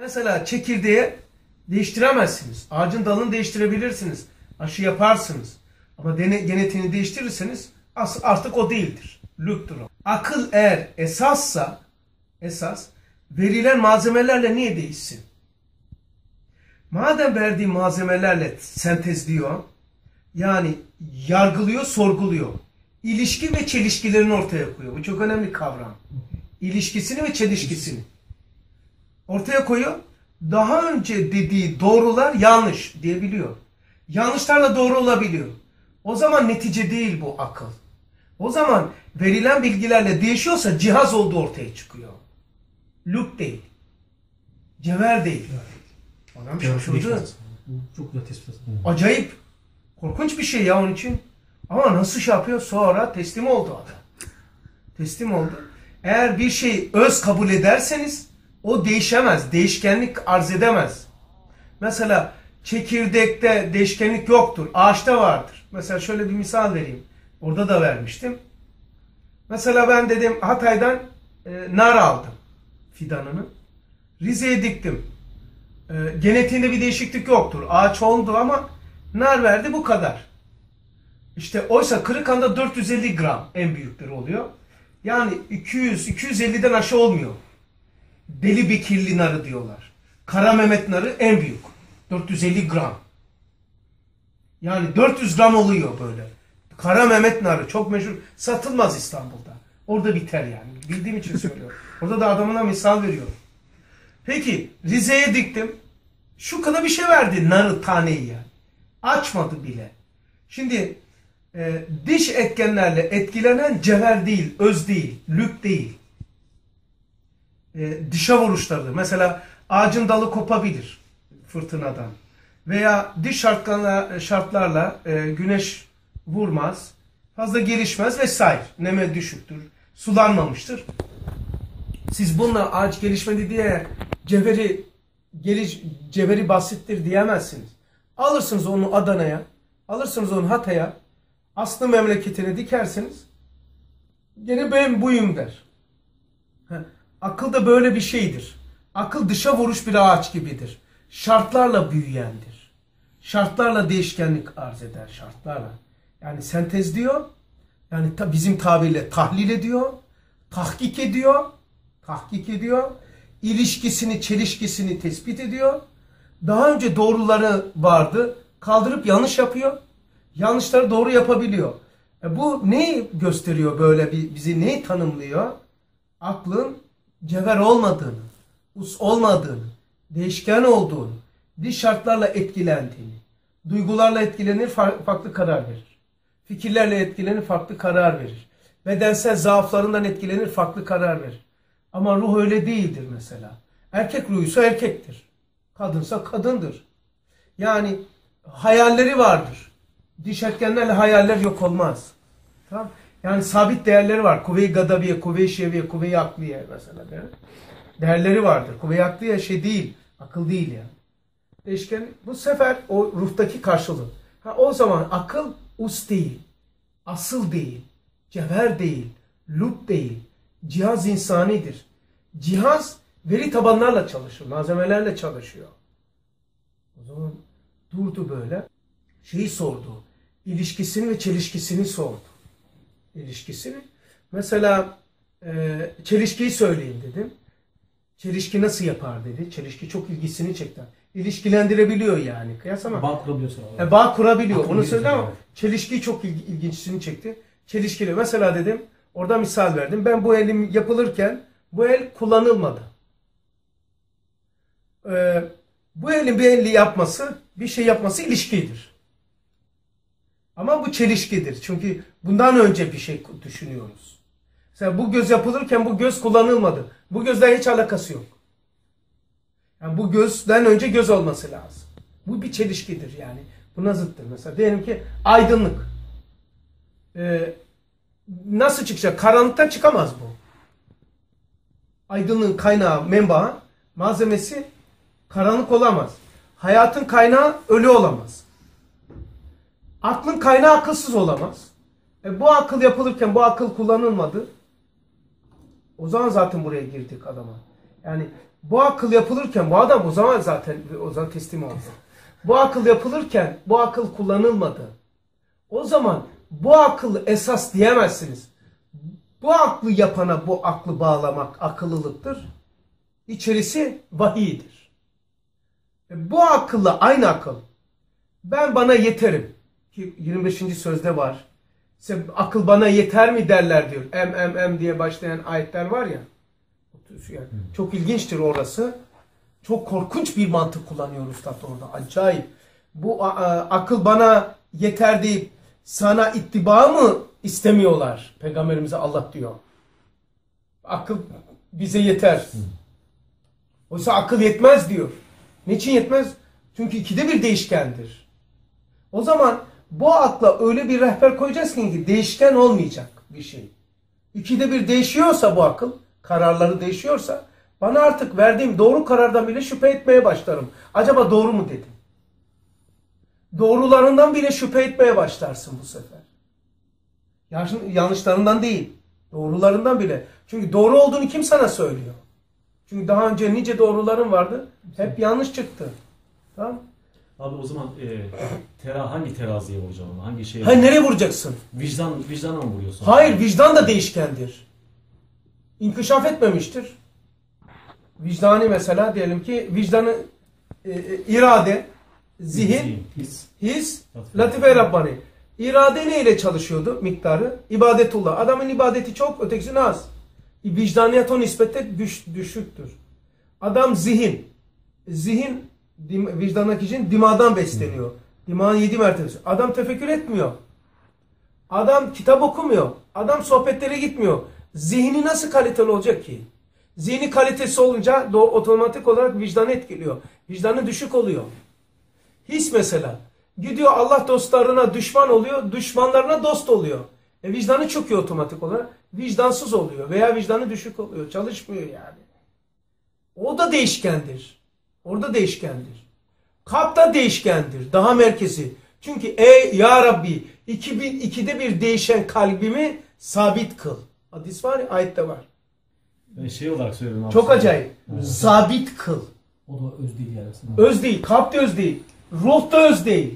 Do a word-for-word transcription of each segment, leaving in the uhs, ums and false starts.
Mesela çekirdeği değiştiremezsiniz. Ağacın dalını değiştirebilirsiniz. Aşı yaparsınız. Ama genetiğini değiştirirseniz artık o değildir. Lüktür o. Akıl eğer esassa, esas verilen malzemelerle niye değişsin? Madem verdiği malzemelerle sentezliyor, yani yargılıyor, sorguluyor. İlişki ve çelişkilerini ortaya koyuyor. Bu çok önemli kavram. İlişkisini ve çelişkisini ortaya koyuyor. Daha önce dediği doğrular yanlış diyebiliyor. Yanlışlarla doğru olabiliyor. O zaman netice değil bu akıl. O zaman verilen bilgilerle değişiyorsa cihaz olduğu ortaya çıkıyor. Lüp değil. Cevher değil. Adam şaşırdı. Çok güzel tespit. Acayip. Korkunç bir şey ya onun için. Ama nasıl şey yapıyor? Sonra teslim oldu adam. Teslim oldu. Eğer bir şey öz kabul ederseniz o değişemez. Değişkenlik arz edemez. Mesela çekirdekte değişkenlik yoktur. Ağaçta vardır. Mesela şöyle bir misal vereyim. Orada da vermiştim. Mesela ben dedim Hatay'dan e, nar aldım. Fidanını. Rize'ye diktim. E, genetiğinde bir değişiklik yoktur. Ağaç oldu ama nar verdi bu kadar. İşte oysa Kırıkhan'da dört yüz elli gram en büyükleri oluyor. Yani iki yüz iki yüz elliden aşağı olmuyor. Deli Bekirli narı diyorlar. Kara Mehmet narı en büyük. dört yüz elli gram. Yani dört yüz gram oluyor böyle. Kara Mehmet narı çok meşhur. Satılmaz İstanbul'da. Orada biter yani. Bildiğim için söylüyorum. Orada da adamına misal veriyorum. Peki Rize'ye diktim. Şu kadar bir şey verdi narı taneyi yani. Açmadı bile. Şimdi e, dış etkenlerle etkilenen cevher değil, öz değil, lüp değil. E, dışa vuruşlardır. Mesela ağacın dalı kopabilir fırtınadan. Veya dış şartlarla, şartlarla e, güneş vurmaz, fazla gelişmez vesaire. Neme düşüktür, sulanmamıştır. Siz bununla ağaç gelişmedi diye cevheri, geliş, cevheri basittir diyemezsiniz. Alırsınız onu Adana'ya, alırsınız onu Hatay'a, aslı memleketine dikersiniz, gene ben buyum der. Ha, akıl da böyle bir şeydir. Akıl dışa vuruş bir ağaç gibidir. Şartlarla büyüyendir. Şartlarla değişkenlik arz eder, şartlarla. Yani sentezliyor, yani ta, bizim tabirle tahlil ediyor, tahkik ediyor, tahkik ediyor, ilişkisini, çelişkisini tespit ediyor. Daha önce doğruları vardı, kaldırıp yanlış yapıyor, yanlışları doğru yapabiliyor. E bu neyi gösteriyor böyle, bizi neyi tanımlıyor? Aklın cevher olmadığını, us olmadığını, değişken olduğunu, dış şartlarla etkilendiğini, duygularla etkilenir, farklı karar verir. Fikirlerle etkilenir, farklı karar verir. Bedensel zaaflarından etkilenir, farklı karar verir. Ama ruh öyle değildir mesela. Erkek ruhuysa erkektir. Kadınsa kadındır. Yani hayalleri vardır. Dış etkenlerle hayaller yok olmaz. Tamam? Yani sabit değerleri var. Kuvve-i gadabiye, kuvve-i şeviye, kuvve-i akliye mesela. Değil mi? Değerleri vardır. Kuvve-i akliye şey değil. Akıl değil yani. Değişken bu sefer o ruhtaki karşılığı. Ha, o zaman akıl us değil. Asıl değil. Cevher değil. Lüp değil. Cihaz insanidir. Cihaz veri tabanlarla çalışır. Malzemelerle çalışıyor. O zaman durdu böyle. Şeyi sordu. İlişkisini ve çelişkisini sordu. İlişkisini. Mesela e, çelişkiyi söyleyin dedim. Çelişki nasıl yapar dedi. Çelişki çok ilgisini çekti. İlişkilendirebiliyor yani. Kıyas ama. Bağ kurabiliyor. E, bağ kurabiliyor. Akıl Onu söyledi ama yani. çelişkiyi çok ilgi, ilginçini çekti. Çelişkili. Mesela dedim. Orada misal verdim. Ben bu elim yapılırken bu el kullanılmadı. Ee, bu elin bir eli yapması, bir şey yapması ilişkidir. Ama bu çelişkidir. Çünkü bundan önce bir şey düşünüyoruz. Mesela bu göz yapılırken bu göz kullanılmadı. Bu gözle hiç alakası yok. Yani bu gözden önce göz olması lazım. Bu bir çelişkidir yani. Buna zıttır. Mesela diyelim ki aydınlık. Ee, nasıl çıkacak? Karanlıktan çıkamaz bu. Aydınlığın kaynağı, menbaı, malzemesi karanlık olamaz. Hayatın kaynağı ölü olamaz. Aklın kaynağı akılsız olamaz. E bu akıl yapılırken bu akıl kullanılmadı. O zaman zaten buraya girdik adama. Yani bu akıl yapılırken bu adam o zaman zaten o zaman teslim oldu. Bu akıl yapılırken bu akıl kullanılmadı. O zaman bu akıl esas diyemezsiniz. Bu aklı yapana bu aklı bağlamak akıllılıktır. İçerisi vahiydir. Bu akılla aynı akıl. Ben bana yeterim. Ki yirmi beşinci sözde var. İşte akıl bana yeter mi derler diyor. Em em em diye başlayan ayetler var ya. Yani çok ilginçtir orası. Çok korkunç bir mantık kullanıyor Üstad orada. Acayip. Bu a, a, akıl bana yeter deyip sana ittiba mı istemiyorlar? Peygamberimize Allah diyor. Akıl bize yeter. Oysa akıl yetmez diyor. Niçin yetmez? Çünkü ikide bir değişkendir. O zaman bu akla öyle bir rehber koyacaksın ki değişken olmayacak bir şey. İkide bir değişiyorsa bu akıl, kararları değişiyorsa bana artık verdiğim doğru karardan bile şüphe etmeye başlarım. Acaba doğru mu dedim? Doğrularından bile şüphe etmeye başlarsın bu sefer. Yanlışlarından değil, doğrularından bile. Çünkü doğru olduğunu kim sana söylüyor? Çünkü daha önce nice doğruların vardı, hep yanlış çıktı. Tamam? Abi o zaman e, tera, hangi teraziye vuracağım? Hangi şeye? Hayır, nereye vuracaksın? Vicdan, vicdana mı vuruyorsun? Hayır, vicdan da değişkendir. İnkişaf etmemiştir. Vicdani mesela diyelim ki vicdanı e, e, irade, zihin, his, his, latife Rabbani. İrade ne ile çalışıyordu miktarı? İbadetullah. Adamın ibadeti çok, ötekisi az. Vicdaniyet o nispette düş, düşüktür. Adam zihin. Zihin vicdanlık için dimadan besleniyor. Dimağın yedi mertebesi. Adam tefekkür etmiyor. Adam kitap okumuyor. Adam sohbetlere gitmiyor. Zihni nasıl kaliteli olacak ki? Zihni kalitesi olunca otomatik olarak vicdanı etkiliyor. Vicdanı düşük oluyor. His mesela. Gidiyor Allah dostlarına düşman oluyor. Düşmanlarına dost oluyor. E vicdanı çöküyor otomatik olarak. Vicdansız oluyor. Veya vicdanı düşük oluyor. Çalışmıyor yani. O da değişkendir. Orada değişkendir. Kalp da değişkendir. Daha merkezi. Çünkü ey ya Rabbi iki bin ikide bir değişen kalbimi sabit kıl. Hadis var ya, ayette var. Ben şey olarak söylüyorum abi. Çok acayip. Evet. Sabit kıl. O da öz değil yani. Öz değil. Kalp de öz değil. Ruh da öz değil.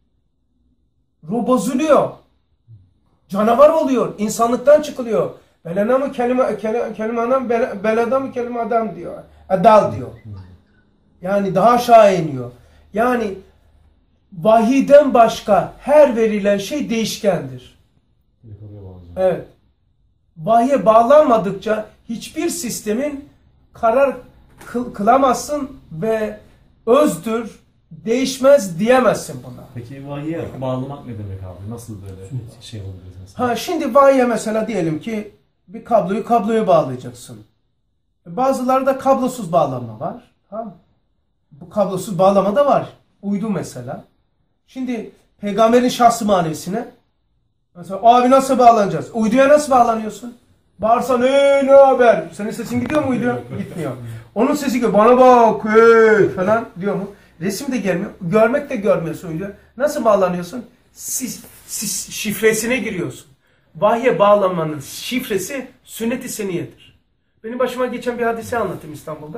Ruh bozuluyor. Canavar oluyor. İnsanlıktan çıkılıyor. Belena mı kelime, kelime adam, belada mı kelime adam diyor. Adal diyor. Yani daha aşağı iniyor. Yani vahiyden başka her verilen şey değişkendir. Evet. Vahiye bağlanmadıkça hiçbir sistemin karar kıl, kılamazsın ve özdür, değişmez diyemezsin buna. Peki vahiye bağlamak ne demek abi? Nasıl böyle şey oluyor mesela? Ha şimdi vahiye mesela diyelim ki bir kabloyu kabloya bağlayacaksın. Bazıları da kablosuz bağlama var. Tamam. Bu kablosuz bağlama da var. Uydu mesela. Şimdi peygamberin şahsı manevisine mesela abi nasıl bağlanacağız? Uyduya nasıl bağlanıyorsun? Bağırsan eee ne haber? Senin sesin gidiyor mu uyduya? Gitmiyor. Onun sesi gidiyor. Bana bak hey falan diyor mu? Resim de gelmiyor. Görmek de görmüyorsun uyduya. Nasıl bağlanıyorsun? Siz, siz şifresine giriyorsun. Vahye bağlanmanın şifresi sünnet-i seniyedir. Benim başıma geçen bir hadise anlatayım İstanbul'da.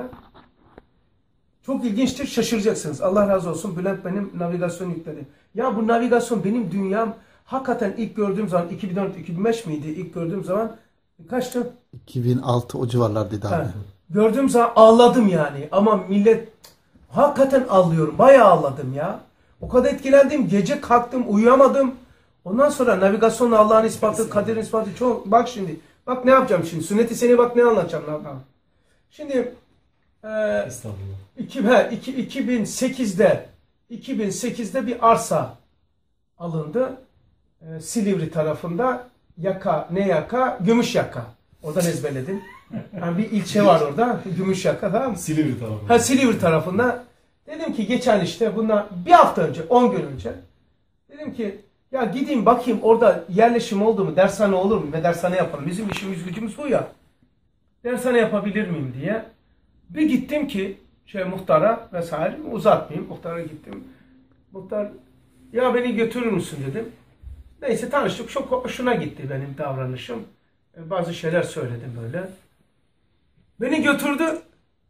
Çok ilginçtir, şaşıracaksınız. Allah razı olsun, Bülent benim navigasyon yükledi. Ya bu navigasyon benim dünyam. Hakikaten ilk gördüğüm zaman iki bin dört iki bin beş miydi? İlk gördüğüm zaman kaçtı? iki bin altı o civarlardaydı abi. Gördüğüm zaman ağladım yani. Ama millet hakikaten ağlıyorum. Bayağı ağladım ya. O kadar etkilendim. Gece kalktım, uyuyamadım. Ondan sonra navigasyonla Allah'ın ispatı, kaderin ispatı çok. Bak şimdi. Bak ne yapacağım şimdi. Sünnet-i seni bak ne anlatacağım. Şimdi e, iki, he, iki, iki bin sekizde iki bin sekizde bir arsa alındı. E, Silivri tarafında yaka, ne yaka? Gümüşyaka. Oradan ezberledim. Yani bir ilçe var orada. Gümüşyaka, tamam mı? Silivri tarafında. Ha, Silivri tarafında. Dedim ki geçen işte bundan bir hafta önce, on gün önce dedim ki ya gideyim bakayım orada yerleşim oldu mu, dershane olur mu ve dershane yapalım. Bizim işimiz gücümüz bu ya. Dershane yapabilir miyim diye. Bir gittim ki şey muhtara vesaire, uzatmayayım. Muhtara gittim. Muhtar ya beni götürür müsün dedim. Neyse tanıştık. Çok hoşuna gitti benim davranışım. Bazı şeyler söyledim böyle. Beni götürdü.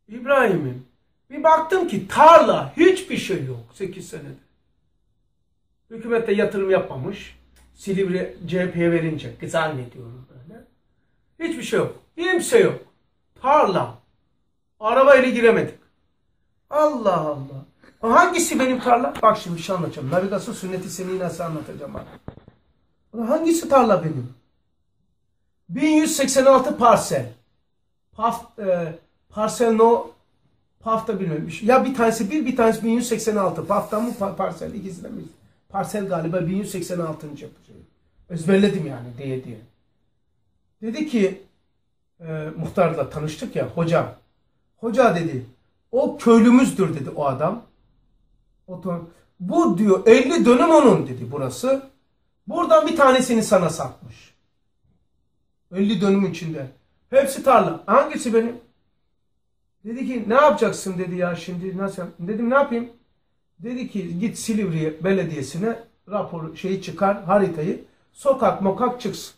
İbrahim'im bir baktım ki tarla hiçbir şey yok sekiz senede. Hükümet de yatırım yapmamış. Silivri C H P'ye verince zannediyorum böyle. Hiçbir şey yok. Kimse yok. Tarla. Arabayla giremedik. Allah Allah. Hangisi benim tarla? Bak şimdi bir şey anlatacağım. Navigasyon sünneti seni nasıl anlatacağım bak. Hangisi tarla benim? bin yüz seksen altı parsel. Paf, e, parsel no Pafta bilmiyorum. Ya bir tanesi bir, bir tanesi bin yüz seksen altı. Pafta mı parsel? İkisi de mi? Parsel galiba bin yüz seksen altıncı yapacağım. Ezberledim yani diye diye. Dedi ki e, muhtarla tanıştık ya hocam. Hoca dedi o köylümüzdür dedi o adam. O, bu diyor elli dönüm onun dedi burası. Buradan bir tanesini sana satmış. elli dönüm içinde. Hepsi tarla. Hangisi benim? Dedi ki ne yapacaksın dedi ya şimdi nasıl? Dedim ne yapayım? Dedi ki git Silivri Belediyesi'ne rapor şeyi çıkar haritayı. Sokak mokak çıksın.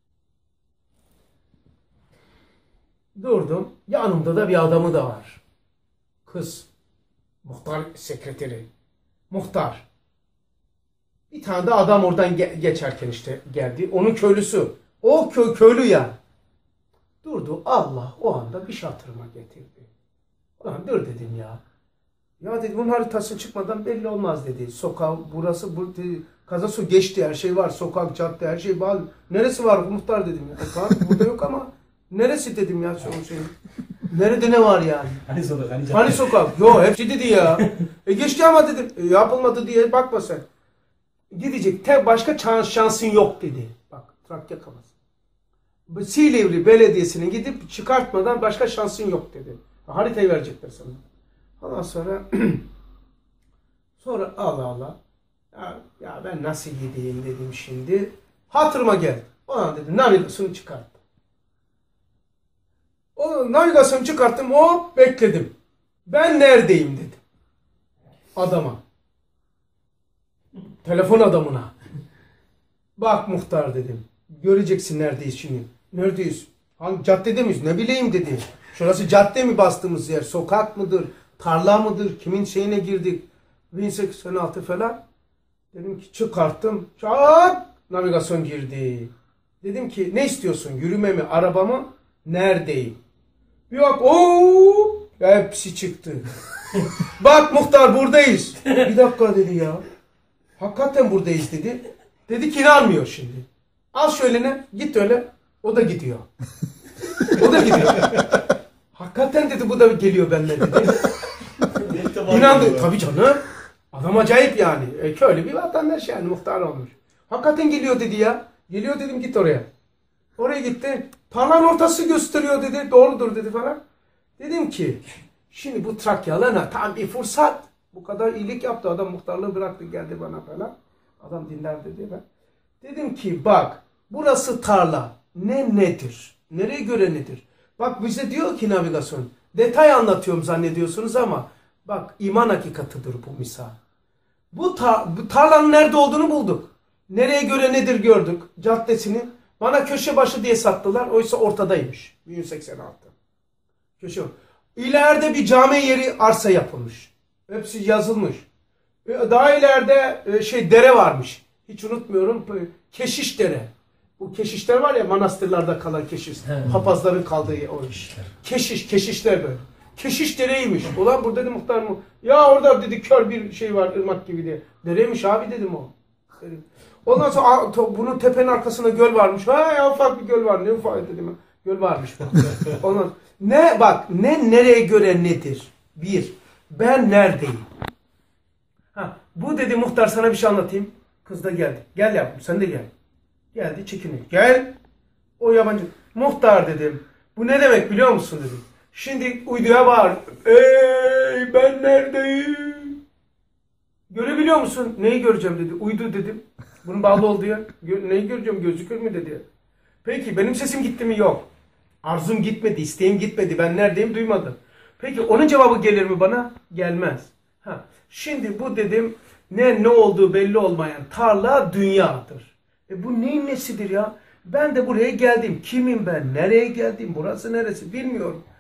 Durdum. Yanımda da bir adamı da var. Kız. Muhtar sekreteri. Muhtar. Bir tane de adam oradan ge geçerken işte geldi. Onun köylüsü. O kö köylü ya. Durdu. Allah o anda bir şey hatırıma getirdi. Ulan dur dedim ya. Ya dedim bunun haritası çıkmadan belli olmaz dedi. Sokak burası bu Kazasu geçti her şey var. Sokak cadde her şey var. Neresi var muhtar dedim ya. Sokak burada yok ama neresi dedim ya şu şey. Nerede ne var yani? Hani sokak hani cadde. Hani sokak? Yok hepsi dedi ya. E geçti ama dedim. E, yapılmadı diye bakma sen. Gidecek tek başka şansın yok dedi. Bak Trakya kafası. Silivri Belediyesi'ne gidip çıkartmadan başka şansın yok dedi. Haritayı verecekler sana. Ondan sonra sonra Allah Allah ya, ya ben nasıl gideyim dedim şimdi. Hatırıma geldi. Ona dedim navigasyonu çıkarttım. O navigasyonu çıkarttım o bekledim. Ben neredeyim dedim. Adama. Telefon adamına. Bak muhtar dedim. Göreceksin neredeyiz şimdi. Neredeyiz? Hangi caddede miyiz? Ne bileyim dedi. Şurası cadde mi bastığımız yer? Sokak mıdır? Tarla mıdır? Kimin şeyine girdik? bin seksen altı falan. Dedim ki çıkarttım. Çat! Navigasyon girdi. Dedim ki ne istiyorsun? Yürüme mi? Araba mı? Neredeyim? Bir bak ooo! Hepsi çıktı. Bak muhtar buradayız. Bir dakika dedi ya. Hakikaten buradayız dedi. Dedi ki inanmıyor şimdi. Al şöyle ne? Git öyle. O da gidiyor. O da gidiyor. Hakikaten dedi bu da geliyor benimle dedi. İnandı. Tabii canım. Adam acayip yani. E, köylü bir vatandaş yani muhtar olmuş. Hakikaten geliyor dedi ya. Geliyor dedim git oraya. Oraya gitti. Tarlanın ortası gösteriyor dedi. Doğrudur dedi falan. Dedim ki şimdi bu Trakyalı'na tam bir fırsat. Bu kadar iyilik yaptı. Adam muhtarlığı bıraktı geldi bana falan. Adam dinler dedi ben. Dedim ki bak burası tarla. Ne nedir? Nereye göre nedir? Bak bize diyor ki navigasyon. Detay anlatıyorum zannediyorsunuz ama bak iman hakikatıdır bu misal. Bu, ta bu tarlanın nerede olduğunu bulduk. Nereye göre nedir gördük. Caddesini. Bana köşe başı diye sattılar. Oysa ortadaymış. bin yüz seksen altı. Köşe. İleride bir cami yeri arsa yapılmış. Hepsi yazılmış. Daha ileride şey dere varmış. Hiç unutmuyorum. Keşiş dere. Bu keşişler var ya manastırlarda kalan keşiş. Papazların kaldığı o iş. Keşiş, keşişler böyle. Keşiş dereymiş. Ulan burada dedi muhtar mı? Ya orada dedi kör bir şey var ırmak gibi diye. Dereymiş abi dedim o. Dedim. Ondan sonra bunun tepenin arkasında göl varmış. Ha ya ufak bir göl var. Ne ufak dedim. Göl varmış. Ondan ne bak ne nereye göre nedir? Bir. Ben neredeyim? Ha bu dedi muhtar sana bir şey anlatayım. Kız da geldi. Gel yavrum sen de gel. Geldi çekiniyor. Gel. O yabancı. Muhtar dedim. Bu ne demek biliyor musun dedim. Şimdi uyduya bağır. Ey ben neredeyim? Görebiliyor musun? Neyi göreceğim dedi. Uydu dedim. Bunun bağlı olduğu yer. Neyi göreceğim gözükür mü dedi. Peki benim sesim gitti mi? Yok. Arzum gitmedi. İsteğim gitmedi. Ben neredeyim duymadım. Peki onun cevabı gelir mi bana? Gelmez. Ha. Şimdi bu dedim ne ne olduğu belli olmayan tarla dünyadır. E bu neyin nesidir ya? Ben de buraya geldim. Kimim ben? Nereye geldim? Burası neresi? Bilmiyorum.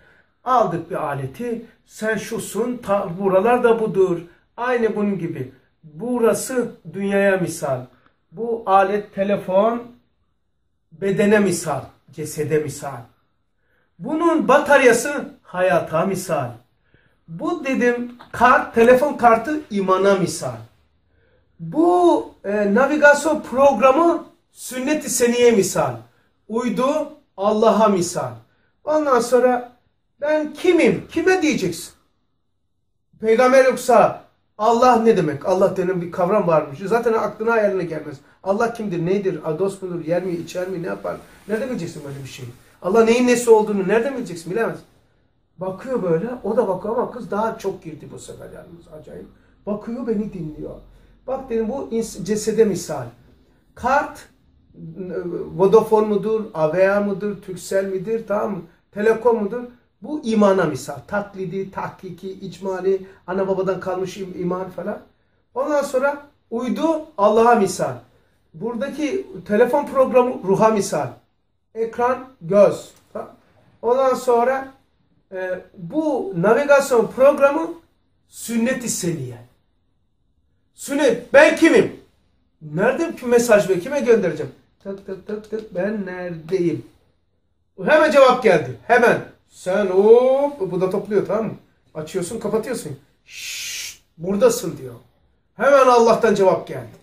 Aldık bir aleti. Sen şusun, ta, buralar da budur. Aynı bunun gibi. Burası dünyaya misal. Bu alet telefon bedene misal. Cesede misal. Bunun bataryası hayata misal. Bu dedim kart, telefon kartı imana misal. Bu e, navigasyon programı sünnet-i seniye misal. Uydu Allah'a misal. Ondan sonra ben kimim? Kime diyeceksin? Peygamber yoksa Allah ne demek? Allah denen bir kavram varmış. Zaten aklına ayarına gelmez. Allah kimdir? Neydir? Dost mudur? Yer mi? İçer mi? Ne yapar? Nerede bileceksin böyle bir şeyi? Allah neyin nesi olduğunu nereden bileceksin? Bilemez. Bakıyor böyle. O da bakıyor ama kız daha çok girdi bu sefer yalnız. Acayip. Bakıyor beni dinliyor. Bak dedim bu cesede misal. Kart Vodafone mudur? A V A mıdır? Turkcell midir? Tamam mı? Telekom mudur? Bu imana misal. Taklidi, tahkiki, icmali, ana babadan kalmış iman falan. Ondan sonra uydu Allah'a misal. Buradaki telefon programı ruha misal. Ekran göz. Tamam. Ondan sonra e, bu navigasyon programı sünnet-i seniye. Sünnet. Ben kimim? Nerede ki mesaj ve kime göndereceğim? Tık tık tık tık ben neredeyim? Hemen cevap geldi. Hemen. Sen hop bu da topluyor tamam mı? Açıyorsun kapatıyorsun. Şşş buradasın diyor. Hemen Allah'tan cevap geldi.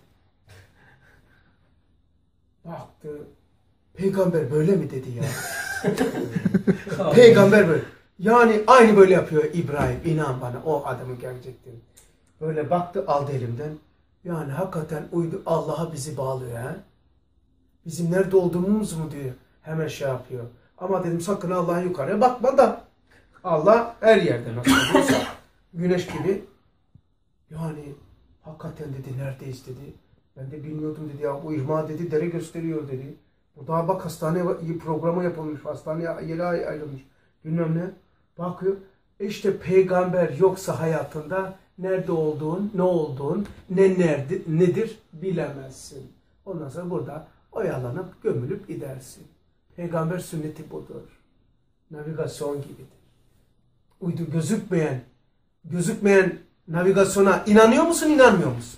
Baktı. Peygamber böyle mi dedi ya? Peygamber böyle. Yani aynı böyle yapıyor İbrahim. İnan bana o adamı gerçekten. Böyle baktı aldı elimden. Yani hakikaten uydu Allah'a bizi bağlıyor ha. Bizim nerede olduğumuz mu diyor. Hemen şey yapıyor. Ama dedim sakın Allah'ın yukarıya bakma da. Allah her yerde nasıl olursa. Güneş gibi. Yani hakikaten dedi neredeyiz dedi. Ben de bilmiyordum dedi ya bu irmağı dedi dere gösteriyor dedi. Bu daha bak hastane programı yapılmış. Hastaneye yeri ayrılmış. Bilmem ne. Bakıyor. İşte peygamber yoksa hayatında nerede olduğun, ne olduğun, ne nerede, nedir bilemezsin. Ondan sonra burada oyalanıp gömülüp gidersin. Peygamber sünneti budur. Navigasyon gibidir. Uydu gözükmeyen, gözükmeyen navigasyona inanıyor musun, inanmıyor musun?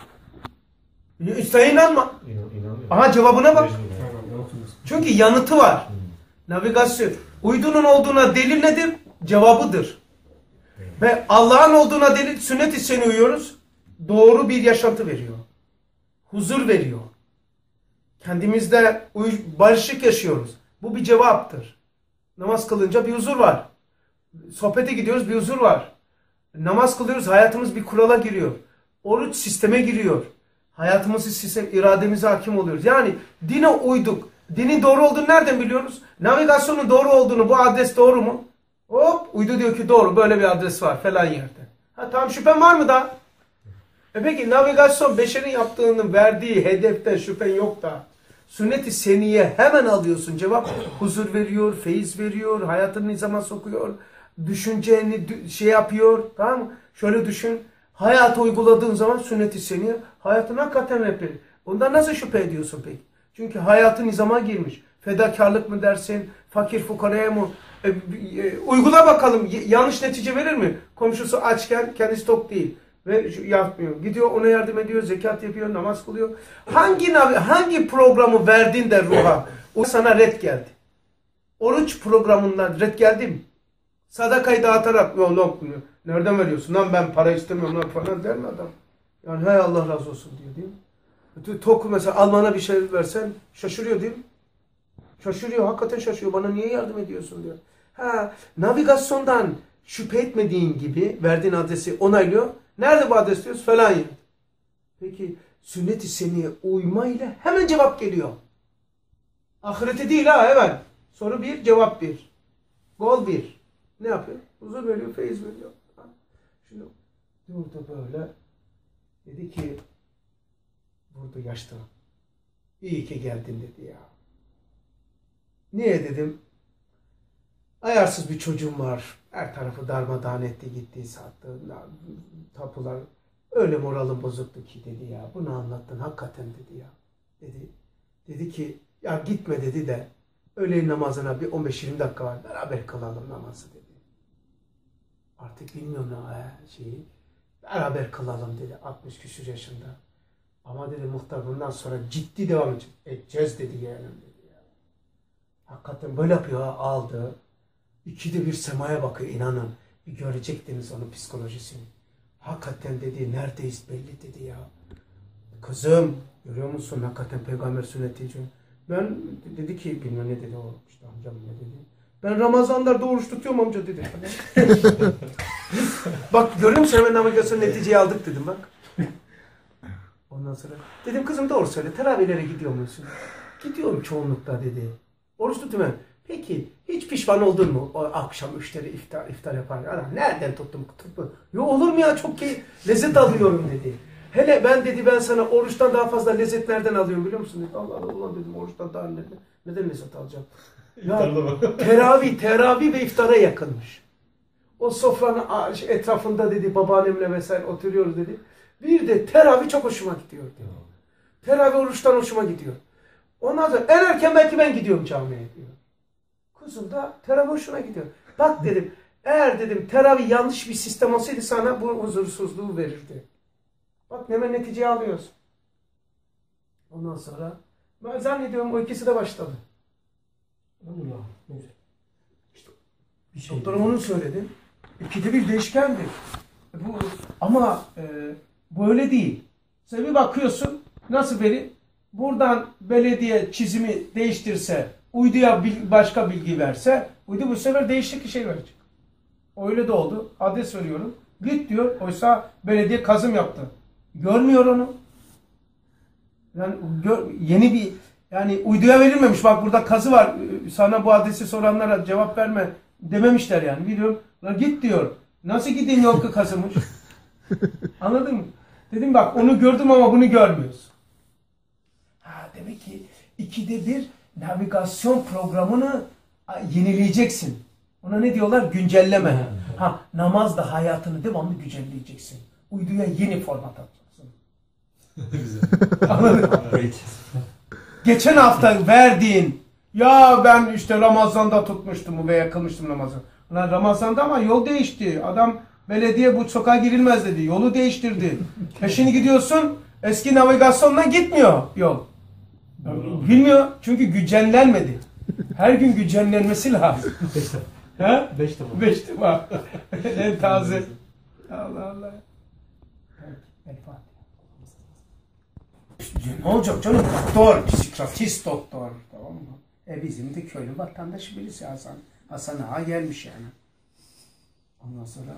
İşte inanma. İnan, Aha cevabına bak. İnan. Çünkü yanıtı var. Hmm. Navigasyon. Uydunun olduğuna delil nedir? Cevabıdır. Evet. Ve Allah'ın olduğuna delil sünnet-i seni uyuyoruz. Doğru bir yaşantı veriyor. Huzur veriyor. Kendimizde barışık yaşıyoruz. Bu bir cevaptır. Namaz kılınca bir huzur var. Sohbete gidiyoruz bir huzur var. Namaz kılıyoruz hayatımız bir kurala giriyor. Oruç sisteme giriyor. Hayatımızı sistem, irademize hakim oluyoruz. Yani dine uyduk. Dinin doğru olduğunu nereden biliyoruz? Navigasyonun doğru olduğunu, bu adres doğru mu? Hop uydu diyor ki doğru böyle bir adres var falan yerde. Ha tamam şüphen var mı da? E peki navigasyon beşerin yaptığını verdiği hedeften şüphen yok da. Sünnet-i seniye hemen alıyorsun. Cevap huzur veriyor, feyiz veriyor, hayatını nizama sokuyor. Düşünceni şey yapıyor. Tamam mı? Şöyle düşün. Hayata uyguladığın zaman sünnet-i seniye hayatına hakikaten yapıyor. Ondan nasıl şüphe ediyorsun peki? Çünkü hayatı nizama girmiş. Fedakarlık mı dersin? Fakir fukaraya mı? E, e, uygula bakalım. Y yanlış netice verir mi? Komşusu açken kendisi tok değil. Ve yapmıyor. Gidiyor ona yardım ediyor. Zekat yapıyor. Namaz kılıyor. Hangi hangi programı verdin de ruha? O sana red geldi. Oruç programından red geldi mi? Sadakayı dağıtarak yok yok diyor. Nereden veriyorsun? Lan ben para istemiyorum lan falan der mi adam? Yani hay Allah razı olsun diyor değil mi? Tok mesela Alman'a bir şey versen şaşırıyor değil mi? Şaşırıyor. Hakikaten şaşırıyor. Bana niye yardım ediyorsun diyor. Ha, navigasyondan şüphe etmediğin gibi verdiğin adresi onaylıyor. Nerede bu adres diyoruz? Falan yer. Peki sünnet-i seniye uymayla hemen cevap geliyor. Ahirete değil ha hemen. Soru bir, cevap bir. Gol bir. Ne yapıyor? Huzur veriyor, feyiz veriyor. Şimdi durdu böyle. Dedi ki burada yaşta. İyi ki geldin dedi ya. Niye dedim? Ayarsız bir çocuğum var. Her tarafı darmadağın etti, gitti, sattı. Tapular. Öyle moralim bozuktu ki dedi ya. Bunu anlattın hakikaten dedi ya. Dedi. Dedi ki ya gitme dedi de öğle namazına bir on beş yirmi dakika var. Beraber kılalım namazı dedi. Artık bilmiyorum ne e, şeyi. Beraber kılalım dedi altmış küsur yaşında. Ama dedi muhtar bundan sonra ciddi devam edeceğiz dedi yani. Dedi ya. Hakikaten böyle yapıyor ha, aldı. İkide bir semaya bakıyor inanın. Bir görecektiniz onun psikolojisini. Hakikaten dedi neredeyiz belli dedi ya. Kızım görüyor musun hakikaten peygamber sünneti için. Ben dedi ki bilmem ne dedi o işte amcam ne dedi. Ben Ramazanlarda oruç tutuyorum amca dedi. Bak görüyor musun hemen navigasyon neticeyi aldık dedim bak. Ondan sonra dedim kızım doğru söyle teravihlere gidiyor musun? Gidiyorum çoğunlukla dedi. Oruç tutuyorum. Peki hiç pişman oldun mu? O akşam üçleri iftar, iftar yapar. Ana, nereden tuttum? tuttum. Yo olur mu ya çok ki lezzet alıyorum dedi. Hele ben dedi ben sana oruçtan daha fazla lezzet nereden alıyorum biliyor musun? Dedi. Allah Allah dedim oruçtan daha neden, neden lezzet alacağım? Ya teravih, teravih ve iftara yakınmış. O sofranın etrafında dedi babaannemle vesaire oturuyoruz dedi. Bir de teravih çok hoşuma gidiyor diyor. Teravih oruçtan hoşuma gidiyor. Ondan sonra en erken belki ben gidiyorum camiye diyor. Kızım da teravih hoşuna gidiyor. Bak dedim eğer dedim teravih yanlış bir sistem olsaydı sana bu huzursuzluğu verirdi. Bak hemen neticeyi alıyorsun. Ondan sonra ben zannediyorum o ikisi de başladı. Allah. Neyse. İşte, bir şey doktora onu söyledi. İkide bir değişkendir. Bu, ama e, böyle değil. Sen bir bakıyorsun nasıl veri? Buradan belediye çizimi değiştirse, uyduya bil, başka bilgi verse, uydu bu sefer değişik bir şey verecek. Öyle de oldu. Adres veriyorum. Git diyor. Oysa belediye kazım yaptı. Görmüyor onu. Yani gör, yeni bir yani uyduya verilmemiş. Bak burada kazı var. Sana bu adresi soranlara cevap verme dememişler yani. Biliyorum. Git diyor. Nasıl gideyim yol kazımış? Anladın mı? Dedim bak onu gördüm ama bunu görmüyoruz. Ha demek ki ikide bir navigasyon programını yenileyeceksin. Ona ne diyorlar? Güncelleme. Ha namazda hayatını devamlı güncelleyeceksin. Uyduya yeni format atacaksın. Anladın mı? Geçen hafta verdiğin ya ben işte Ramazan'da tutmuştum veya kılmıştım namazı. Lan Ramazan'da ama yol değişti. Adam belediye bu sokağa girilmez dedi. Yolu değiştirdi. E şimdi gidiyorsun eski navigasyonla gitmiyor yol. Bilmiyor çünkü güncellenmedi. Her gün güncellenmesi lazım. Ha? Beş defa. Beş defa. En taze. Allah Allah. El Fatiha. Ne olacak canım? Doktor, psikiyatist doktor. Tamam mı? E bizim de köylü vatandaşı birisi Hasan. Hasan Ağa gelmiş yani. Ondan sonra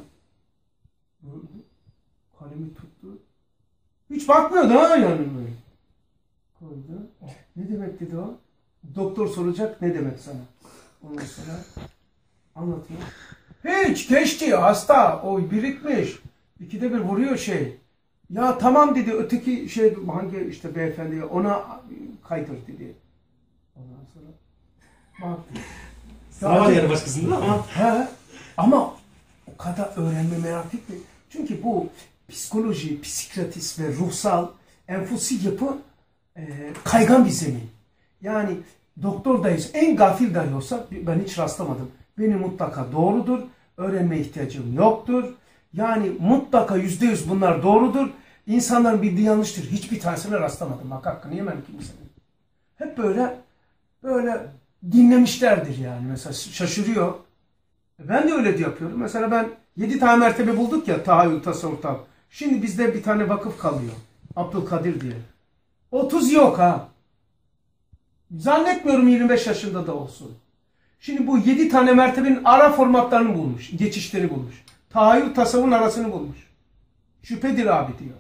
kalemi tuttu. Hiç bakmıyordu ha yani böyle. Koydu. Ne demek dedi o? Doktor soracak ne demek sana? Ondan sonra anlatıyor. Hiç geçti hasta. O birikmiş. İkide bir vuruyor şey. Ya tamam dedi öteki şey hangi işte beyefendi ona kaydır dedi. Ondan sonra baktı. Sıra var yani başkasında ama. He, ama o kadar öğrenme merak etme. Çünkü bu psikoloji, psikiyatris ve ruhsal, enfusi yapı e, kaygan bir zemin. Yani doktordayız. En gafil dahi olsa ben hiç rastlamadım. Benim mutlaka doğrudur. Öğrenme ihtiyacım yoktur. Yani mutlaka yüzde yüz bunlar doğrudur. İnsanların bildiği yanlıştır. Hiçbir tanesine rastlamadım. Bak hakkını yemem kimsenin. Hep böyle böyle dinlemişlerdir yani. Mesela şaşırıyor. Ben de öyle yapıyorum. Mesela ben yedi tane mertebe bulduk ya tahayyül, tasavvuf, tahayyül. Şimdi bizde bir tane vakıf kalıyor. Abdülkadir diye. otuz yok ha. Zannetmiyorum yirmi beş yaşında da olsun. Şimdi bu yedi tane mertebenin ara formatlarını bulmuş. Geçişleri bulmuş. Tahayyül, tasavvufun arasını bulmuş. Şüphedir abi diyor.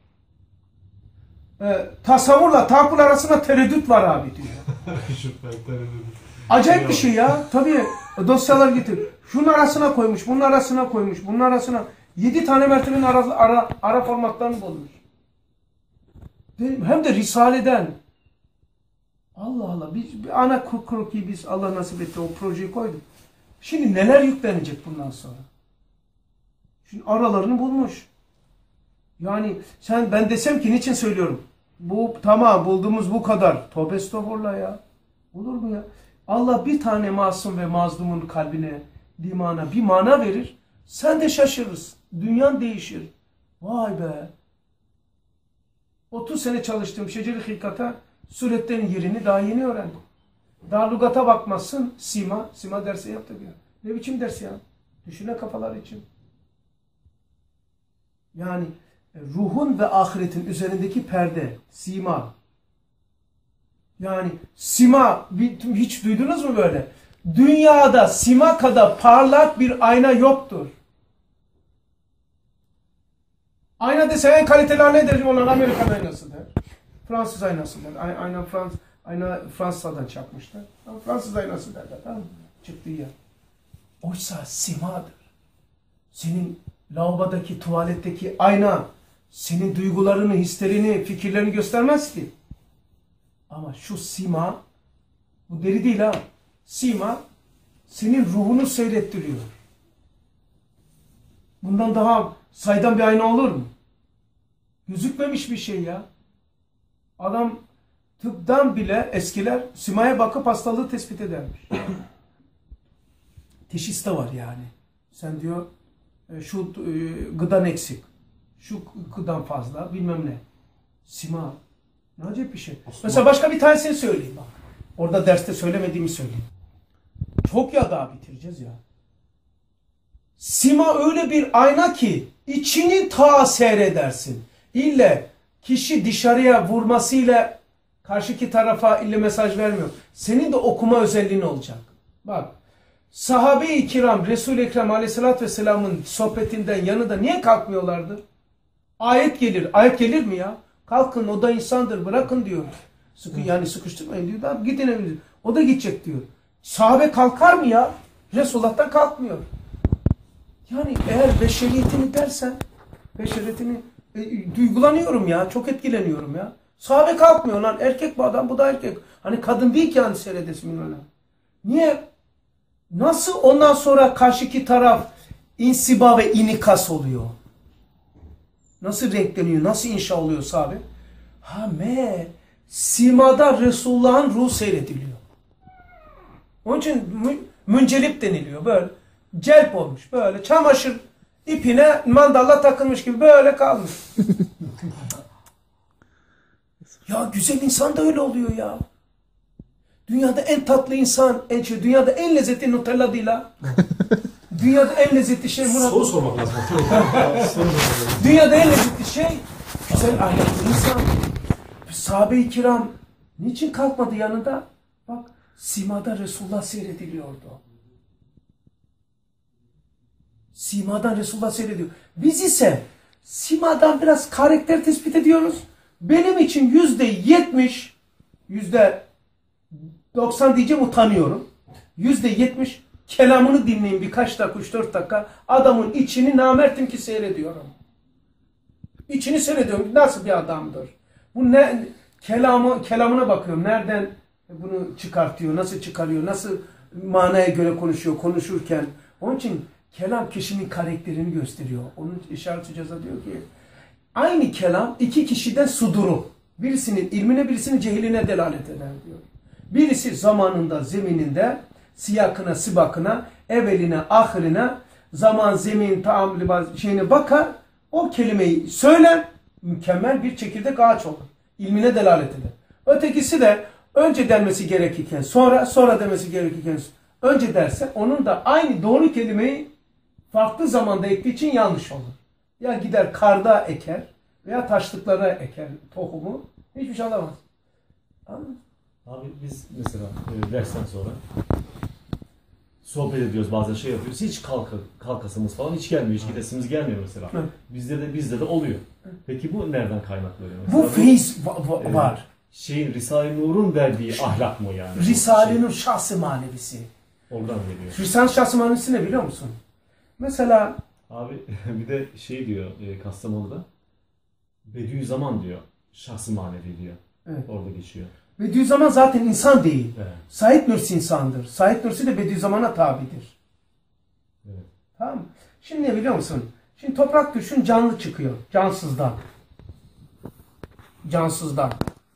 Ee, tasavvurla tahakkül arasında tereddüt var abi diyor. Acayip bir şey ya. Tabii dosyalar getir. Şunun arasına koymuş, bunun arasına koymuş, bunun arasına. Yedi tane mertebenin ara, ara, ara formatlarını bulmuş. Hem de Risale'den. Allah Allah. Biz, bir ana kroki biz Allah nasip etti o projeyi koyduk. Şimdi neler yüklenecek bundan sonra? Şimdi aralarını bulmuş. Yani sen ben desem ki niçin söylüyorum? Bu tamam bulduğumuz bu kadar. Tövbe estağfurullah ya. Olur mu ya? Allah bir tane masum ve mazlumun kalbine, dimana bir mana verir. Sen de şaşırırsın. Dünyan değişir. Vay be. otuz sene çalıştığım şeceri hilkata suretlerin yerini daha yeni öğrendim. Daha lügata bakmazsın. Sima. Sima dersi yaptık ya. Ne biçim ders ya? Düşüne kafalar için. Yani ruhun ve ahiretin üzerindeki perde. Sima. Yani sima. Hiç duydunuz mu böyle? Dünyada sima kadar parlak bir ayna yoktur. Ayna dese en kaliteli ayna derim olan Amerikan aynası der. Fransız aynası der. Ayna, Frans, ayna Fransa'dan çakmışlar. Ama Fransız aynası derler. Tamam mı? Çıktığı yer. Oysa simadır. Senin lavabodaki, tuvaletteki ayna senin duygularını, hislerini, fikirlerini göstermez ki. Ama şu sima, bu deri değil ha. Sima senin ruhunu seyrettiriyor. Bundan daha saydam bir ayna olur mu? Gözükmemiş bir şey ya. Adam tıptan bile eskiler simaya bakıp hastalığı tespit edermiş. Teşhis de var yani. Sen diyor şu gıdan eksik. Şu gıdan fazla bilmem ne. Sima. Ne acayip bir şey. Osman. Mesela başka bir tanesini söyleyeyim bak. Orada derste söylemediğimi söyleyeyim. Çok ya daha bitireceğiz ya. Sima öyle bir ayna ki içini ta seyredersin. İlle kişi dışarıya vurmasıyla karşıki tarafa ille mesaj vermiyor. Senin de okuma özelliğin olacak. Bak. Sahabe-i kiram Resul-i Ekrem aleyhissalatü vesselamın sohbetinden yanında niye kalkmıyorlardı? Ayet gelir. Ayet gelir mi ya? Kalkın o da insandır bırakın diyor. Sıkı, yani sıkıştırmayın diyor. Abi, gidin evinize. O da gidecek diyor. Sahabe kalkar mı ya? Resulullah'tan kalkmıyor. Yani eğer beşeriyetini dersen beşeriyetini e, duygulanıyorum ya. Çok etkileniyorum ya. Sahabe kalkmıyor lan. Erkek bu adam bu da erkek. Hani kadın değil ki yani seyredesin öyle. Niye? Nasıl ondan sonra karşıki taraf insiba ve inikas oluyor? Nasıl renkleniyor? Nasıl inşa oluyor sahabe? Ha me simada Resulullah'ın ruhu seyrediliyor. Onun için mü, müncelip deniliyor. Böyle celp olmuş. Böyle çamaşır ipine mandalla takılmış gibi böyle kalmış. Ya güzel insan da öyle oluyor ya. Dünyada en tatlı insan, en şey, dünyada en lezzetli Nutella değil ha. Dünyada en lezzetli şey Murat. Soru sormak lazım. Dünyada en lezzetli şey güzel ahlaklı insan. Sahabe-i kiram niçin kalkmadı yanında? Bak simada Resulullah seyrediliyordu. Simadan Resulullah seyrediyor. Biz ise simadan biraz karakter tespit ediyoruz. Benim için yüzde yetmiş, yüzde doksan diyeceğim utanıyorum. Yüzde yetmiş kelamını dinleyin birkaç dakika, üç dört dakika. Adamın içini namertim ki seyrediyorum. İçini seyrediyorum. Nasıl bir adamdır? Bu ne? Kelamı, kelamına bakıyorum. Nereden bunu çıkartıyor? Nasıl çıkarıyor? Nasıl manaya göre konuşuyor? Konuşurken. Onun için kelam kişinin karakterini gösteriyor. Onun işaret ceza diyor ki aynı kelam iki kişiden suduru. Birisinin ilmine birisinin cehiline delalet eder diyor. Birisi zamanında, zemininde, siyakına, sibakına, evveline, ahirine, zaman, zemin, taamül, şeyine bakar, o kelimeyi söyler, mükemmel bir çekirdek ağaç olur. İlmine delalet eder. Ötekisi de önce denmesi gerekirken sonra, sonra demesi gerekirken önce derse, onun da aynı doğru kelimeyi farklı zamanda ektiği için yanlış olur. Ya gider karda eker veya taşlıklara eker tohumu, hiçbir şey alamaz. Anladın mı? Abi biz mesela e, dersten sonra sohbet ediyoruz, bazen şey yapıyoruz. Hiç kalka, kalkasımız falan hiç gelmiyor, hiç gidesimiz gelmiyor mesela. Hı. Bizde de bizde de oluyor. Peki bu nereden kaynaklanıyor? Bu feyiz va- va- e, var. Şeyin Risale-i Nur'un verdiği ahlak mı yani? Risale-i Nur şahsı manevisi. Oradan geliyor. Risale-i şahsı manevisi ne biliyor musun? Mesela Abi bir de şey diyor e, Kastamonu'da Bediüzzaman diyor. Şahsı manevi diyor. Evet. Orada geçiyor. Bediüzzaman zaten insan değil. Evet. Said Nursi insandır. Said Nursi de Bediüzzaman'a tabidir. Evet. Tamam mı? Şimdi ne biliyor musun? Şimdi toprak düşün canlı çıkıyor. Cansızdan. Cansızdan.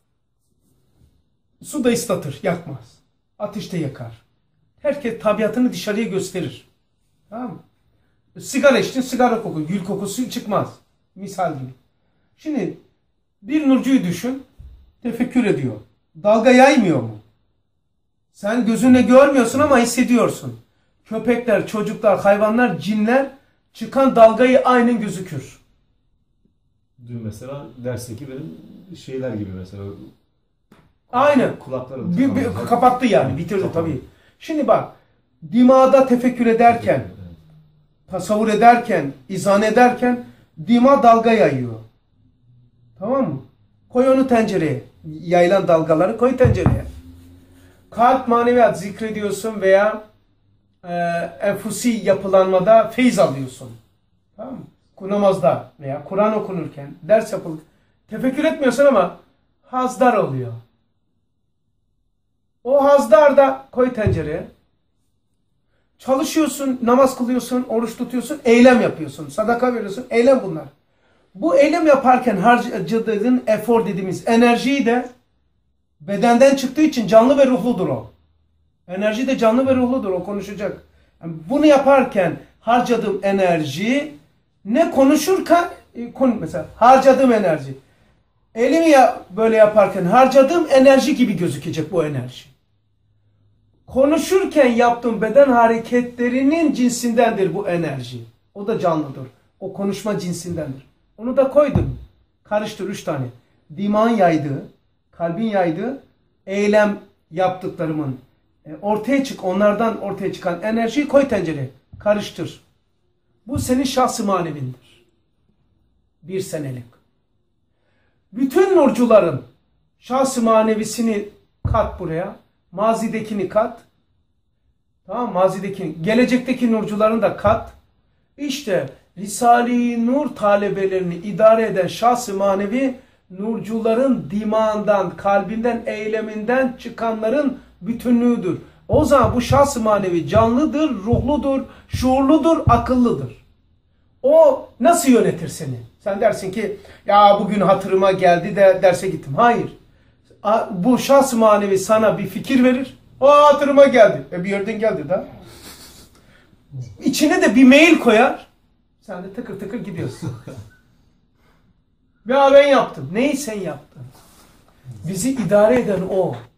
Su da ıslatır, yakmaz. Ateşte yakar. Herkes tabiatını dışarıya gösterir. Tamam mı? Sigara içtin, sigara koku, gül kokusu çıkmaz. Misal gibi. Şimdi bir nurcuyu düşün, tefekkür ediyor. Dalga yaymıyor mu? Sen gözünle görmüyorsun ama hissediyorsun. Köpekler, çocuklar, hayvanlar, cinler çıkan dalgayı aynen gözükür. Dün mesela dersteki benim şeyler gibi mesela. Aynen. Kulaklarım Bir, bir, tıkandı. kapattı yani, bitirdi Kapandı. tabii. Şimdi bak, dimağda tefekkür ederken, Evet. tasavvur ederken, izan ederken dima dalga yayıyor. Tamam mı? Koy onu tencereye. Yayılan dalgaları koy tencereye. Kalp maneviyat zikrediyorsun veya e, enfusi yapılanmada feyiz alıyorsun. Tamam mı? Namazda veya Kur'an okunurken, ders yapılır. Tefekkür etmiyorsun ama hazdar oluyor. O hazdar da koy tencereye. Çalışıyorsun, namaz kılıyorsun, oruç tutuyorsun, eylem yapıyorsun, sadaka veriyorsun, eylem bunlar. Bu eylem yaparken harcadığın efor dediğimiz enerjiyi de bedenden çıktığı için canlı ve ruhludur o. Enerji de canlı ve ruhludur, o konuşacak. Yani bunu yaparken harcadığım enerji ne konuşurken, mesela harcadığım enerji. Elimi ya böyle yaparken harcadığım enerji gibi gözükecek bu enerji. Konuşurken yaptığım beden hareketlerinin cinsindendir bu enerji. O da canlıdır. O konuşma cinsindendir. Onu da koydum. Karıştır üç tane. Dimağın yaydığı, kalbin yaydığı, eylem yaptıklarımın e, ortaya çık, onlardan ortaya çıkan enerjiyi koy tencereye. Karıştır. Bu senin şahs-ı manevindir. Bir senelik. Bütün nurcuların şahs-ı manevisini kat buraya. Mazidekini kat. Tamam, mazidekini. Gelecekteki nurcuların da kat. İşte Risale-i Nur talebelerini idare eden şahs-ı manevi nurcuların dimağından, kalbinden, eyleminden çıkanların bütünlüğüdür. O zaman bu şahs-ı manevi canlıdır, ruhludur, şuurludur, akıllıdır. O nasıl yönetir seni? Sen dersin ki ya bugün hatırıma geldi de derse gittim. Hayır. Bu şahs-ı manevi sana bir fikir verir. O hatırıma geldi. E bir yerden geldi da. İçine de bir mail koyar. Sen de tıkır tıkır gidiyorsun. Ya ben yaptım. Neyi sen yaptın? Bizi idare eden o.